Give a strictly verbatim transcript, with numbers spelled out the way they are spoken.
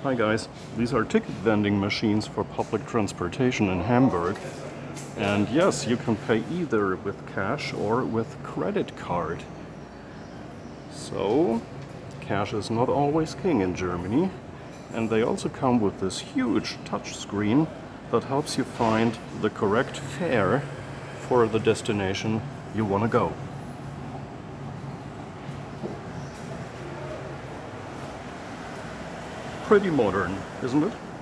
Hi guys, these are ticket vending machines for public transportation in Hamburg. And yes, you can pay either with cash or with credit card. So, cash is not always king in Germany. And they also come with this huge touch screen that helps you find the correct fare for the destination you want to go. Pretty modern, isn't it?